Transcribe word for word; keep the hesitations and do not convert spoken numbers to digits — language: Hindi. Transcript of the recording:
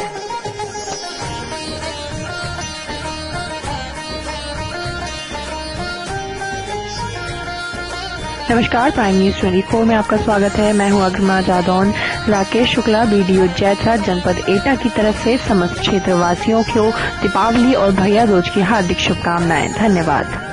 नमस्कार, प्राइम न्यूज चौबीस में आपका स्वागत है। मैं हूं अग्रमा जादौन। राकेश शुक्ला, बीडीओ जैथा, जनपद एटा की तरफ से समस्त क्षेत्रवासियों को दीपावली और भैया दूज की हार्दिक शुभकामनाएं। धन्यवाद।